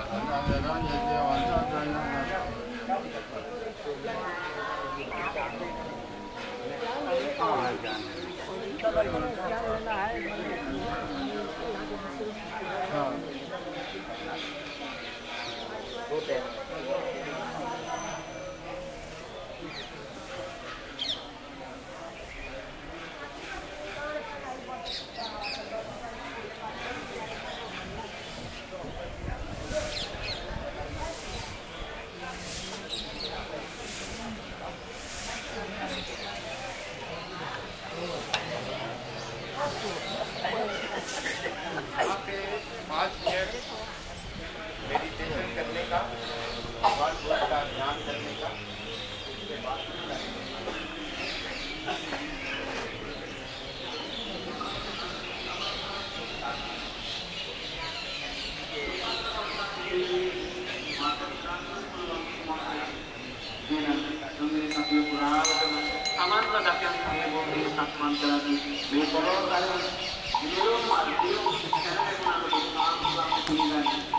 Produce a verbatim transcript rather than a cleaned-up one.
meditation करने का, भगवान बुद्ध का ध्यान करने का, उसके बाद aman ledak yang kami beri sakman terani di bawah kalian di luar di luar sekarang yang menanggung